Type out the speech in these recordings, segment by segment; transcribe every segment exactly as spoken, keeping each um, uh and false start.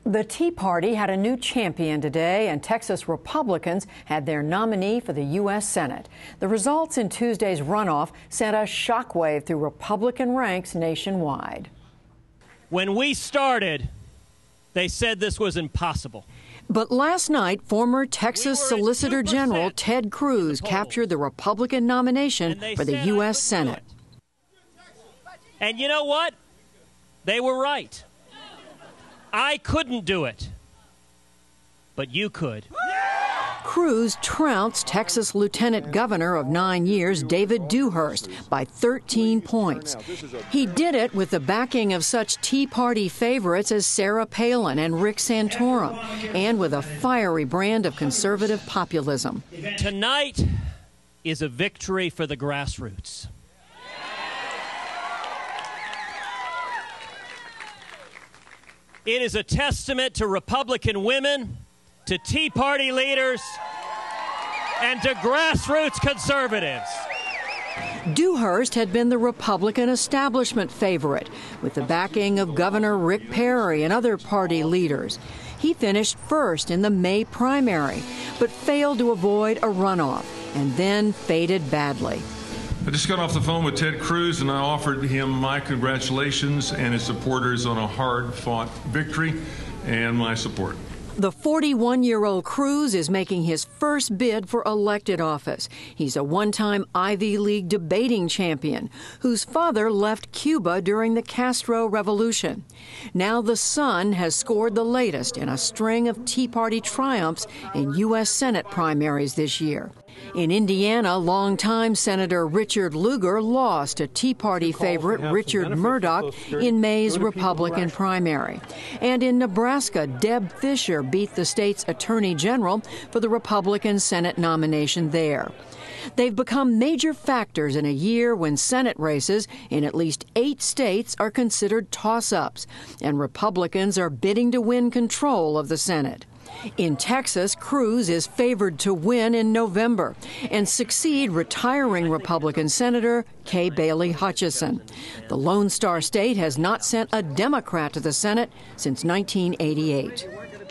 The Tea Party had a new champion today, and Texas Republicans had their nominee for the U S Senate. The results in Tuesday's runoff sent a shockwave through Republican ranks nationwide. When we started, they said this was impossible. But last night, former Texas we Solicitor General Ted Cruz captured the Republican nomination for the U S Senate. And you know what? They were right. I couldn't do it, but you could. Cruz trounced Texas Lieutenant Governor of nine years, David Dewhurst, by thirteen points. He did it with the backing of such Tea Party favorites as Sarah Palin and Rick Santorum, and with a fiery brand of conservative populism. Tonight is a victory for the grassroots. It is a testament to Republican women, to Tea Party leaders, and to grassroots conservatives. Dewhurst had been the Republican establishment favorite, with the backing of Governor Rick Perry and other party leaders. He finished first in the May primary, but failed to avoid a runoff, and then faded badly. I just got off the phone with Ted Cruz, and I offered him my congratulations and his supporters on a hard-fought victory and my support. The forty-one-year-old Cruz is making his first bid for elected office. He's a one-time Ivy League debating champion whose father left Cuba during the Castro Revolution. Now the son has scored the latest in a string of Tea Party triumphs in U S Senate primaries this year. In Indiana, longtime Senator Richard Lugar lost to Tea Party favorite Richard Murdoch in May's Republican primary. And in Nebraska, Deb Fischer beat the state's Attorney General for the Republican Senate nomination there. They've become major factors in a year when Senate races in at least eight states are considered toss-ups, and Republicans are bidding to win control of the Senate. In Texas, Cruz is favored to win in November and succeed retiring Republican Senator Kay Bailey Hutchison. The Lone Star State has not sent a Democrat to the Senate since nineteen eighty-eight.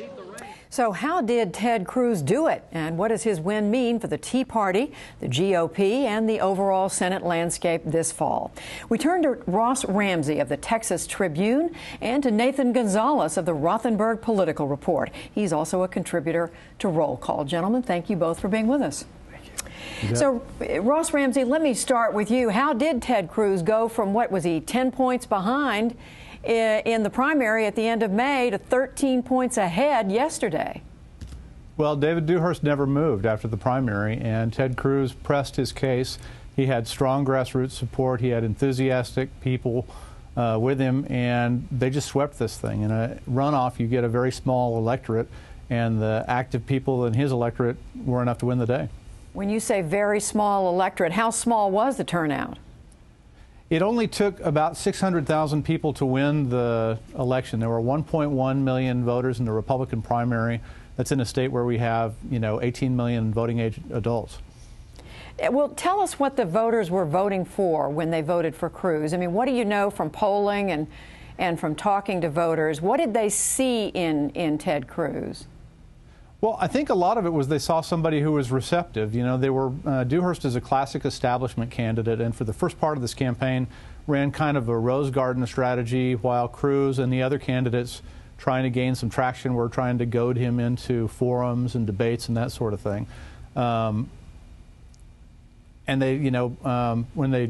So how did Ted Cruz do it, and what does his win mean for the Tea Party, the G O P, and the overall Senate landscape this fall? We turn to Ross Ramsey of the Texas Tribune and to Nathan Gonzalez of the Rothenberg Political Report. He's also a contributor to Roll Call. Gentlemen, thank you both for being with us. Yeah. So, Ross Ramsey, let me start with you. How did Ted Cruz go from, what was he, ten points behind in the primary at the end of May to thirteen points ahead yesterday? Well, David Dewhurst never moved after the primary, and Ted Cruz pressed his case. He had strong grassroots support. He had enthusiastic people uh, with him, and they just swept this thing. In a runoff, you get a very small electorate, and the active people in his electorate were enough to win the day. When you say very small electorate, how small was the turnout? It only took about six hundred thousand people to win the election. There were one point one million voters in the Republican primary. That's in a state where we have, you know, eighteen million voting age adults. Well, tell us what the voters were voting for when they voted for Cruz. I mean, what do you know from polling and, and from talking to voters? What did they see in, in Ted Cruz? Well, I think a lot of it was they saw somebody who was receptive. You know, they were, uh, Dewhurst is a classic establishment candidate, and for the first part of this campaign ran kind of a rose garden strategy, while Cruz and the other candidates trying to gain some traction were trying to goad him into forums and debates and that sort of thing. Um, and they, you know, um, when they,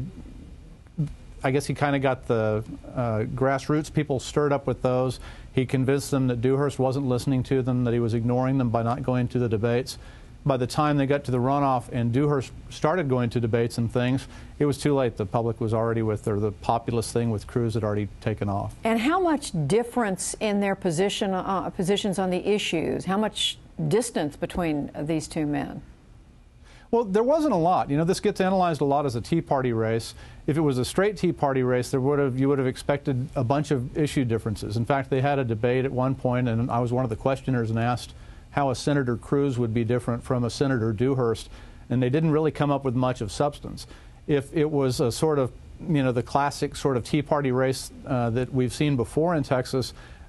I guess he kind of got the uh, grassroots people stirred up with those. He convinced them that Dewhurst wasn't listening to them, that he was ignoring them by not going to the debates. By the time they got to the runoff and Dewhurst started going to debates and things, it was too late. The public was already with, or the populist thing with Cruz had already taken off. And how much difference in their position, uh, positions on the issues? How much distance between these two men? Well, there wasn't a lot. You know, this gets analyzed a lot as a Tea Party race. If it was a straight Tea Party race, there would have you would have expected a bunch of issue differences. In fact, they had a debate at one point, and I was one of the questioners and asked how a Senator Cruz would be different from a Senator Dewhurst, and they didn't really come up with much of substance. If it was a sort of, you know, the classic sort of Tea Party race uh, that we've seen before in Texas,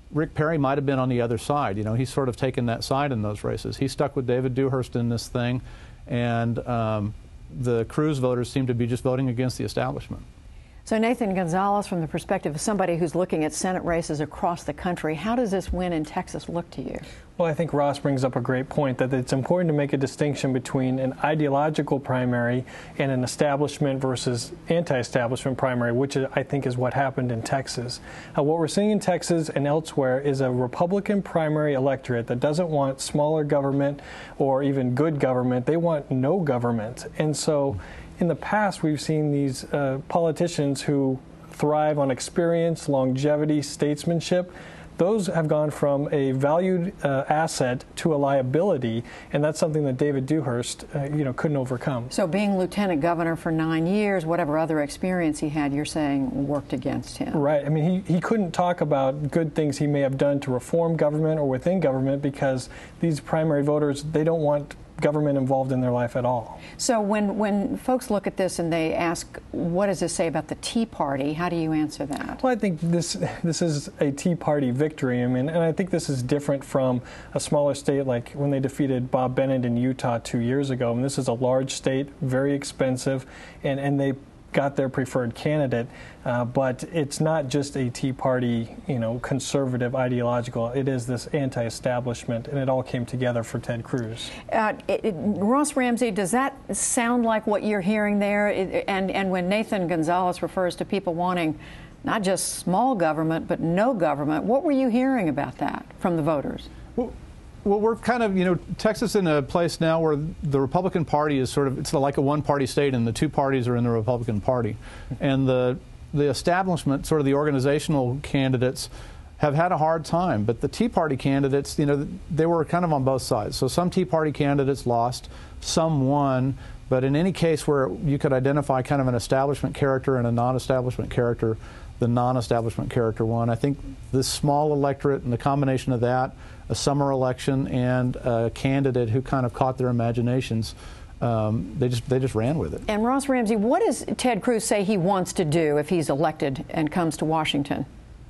Rick Perry might have been on the other side. You know, he's sort of taken that side in those races. He stuck with David Dewhurst in this thing, and um, the Cruz voters seem to be just voting against the establishment. So Nathan Gonzalez, from the perspective of somebody who's looking at Senate races across the country, how does this win in Texas look to you? Well, I think Ross brings up a great point, that it's important to make a distinction between an ideological primary and an establishment versus anti-establishment primary, which I think is what happened in Texas. Uh, what we're seeing in Texas and elsewhere is a Republican primary electorate that doesn't want smaller government or even good government. They want no government. And so in the past, we've seen these uh, politicians who thrive on experience, longevity, statesmanship. Those have gone from a valued uh, asset to a liability, and that's something that David Dewhurst, uh, you know, couldn't overcome. So being lieutenant governor for nine years, whatever other experience he had, you're saying worked against him. Right. I mean, he, he couldn't talk about good things he may have done to reform government or within government, because these primary voters, they don't want government involved in their life at all. So when, when folks look at this and they ask, what does this say about the Tea Party, how do you answer that? Well, I think this this is a Tea Party victory. I mean, and I think this is different from a smaller state like when they defeated Bob Bennett in Utah two years ago. I mean, this is a large state, very expensive, and, and they got their preferred candidate, uh, but it's not just a Tea Party, you know, conservative ideological. It is this anti-establishment, and it all came together for Ted Cruz. Uh, it, it, Ross Ramsey, does that sound like what you're hearing there? It, and, and when Nathan Gonzalez refers to people wanting not just small government, but no government, what were you hearing about that from the voters? Well, Well, we're kind of, you know, Texas in a place now where the Republican Party is sort of, it's like a one-party state, and the two parties are in the Republican Party. And the, the establishment, sort of the organizational candidates, have had a hard time. But the Tea Party candidates, you know, they were kind of on both sides. So some Tea Party candidates lost, some won. But in any case where you could identify kind of an establishment character and a non-establishment character, the non-establishment character won. I think this small electorate and the combination of that, a summer election, and a candidate who kind of caught their imaginations, um, they just they just ran with it. And Ross Ramsey, what does Ted Cruz say he wants to do if he's elected and comes to Washington?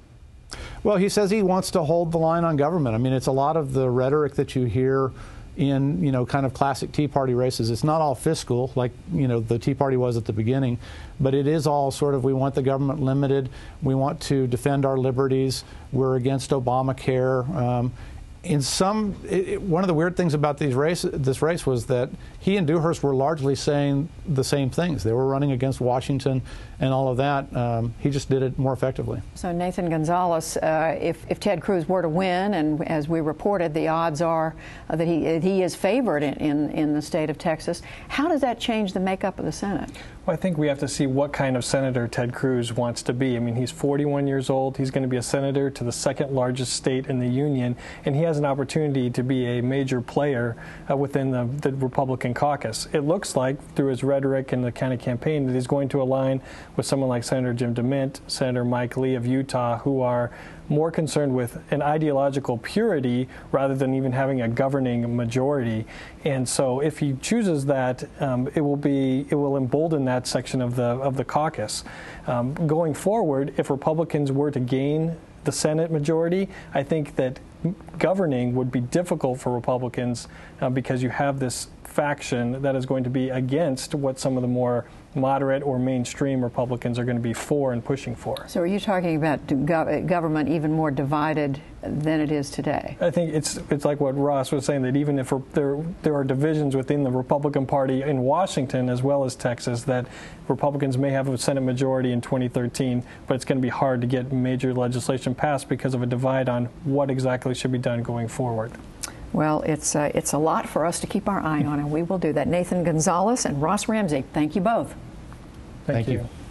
Well, he says he wants to hold the line on government. I mean, it's a lot of the rhetoric that you hear in, you know, kind of classic Tea Party races. It's not all fiscal like, you know, the Tea Party was at the beginning, but it is all sort of, we want the government limited, we want to defend our liberties, we're against Obamacare. Um, in some, it, it, one of the weird things about these race, this race was that he and Dewhurst were largely saying the same things. They were running against Washington and all of that. Um, he just did it more effectively. So Nathan Gonzalez, uh, if, if Ted Cruz were to win, and as we reported, the odds are uh, that he, he is favored in, in, in the state of Texas, how does that change the makeup of the Senate? Well, I think we have to see what kind of senator Ted Cruz wants to be. I mean, he's forty-one years old. He's going to be a senator to the second largest state in the union, and he has an opportunity to be a major player uh, within the, the Republican caucus. It looks like, through his rhetoric and the kind of campaign, that he's going to align with someone like Senator Jim DeMint, Senator Mike Lee of Utah, who are more concerned with an ideological purity rather than even having a governing majority. And so if he chooses that, um, it will be it will embolden that section of the of the caucus. Um, going forward, if Republicans were to gain the Senate majority, I think that governing would be difficult for Republicans uh, because you have this faction that is going to be against what some of the more moderate or mainstream Republicans are going to be for and pushing for. So are you talking about gov government even more divided than it is today? I think it's it's like what Ross was saying, that even if there there are divisions within the Republican Party in Washington as well as Texas, that Republicans may have a Senate majority in twenty thirteen, but it's going to be hard to get major legislation passed because of a divide on what exactly should be done going forward. Well, it's, uh, it's a lot for us to keep our eye on, and we will do that. Nathan Gonzalez and Ross Ramsey, thank you both. Thank, Thank you. you.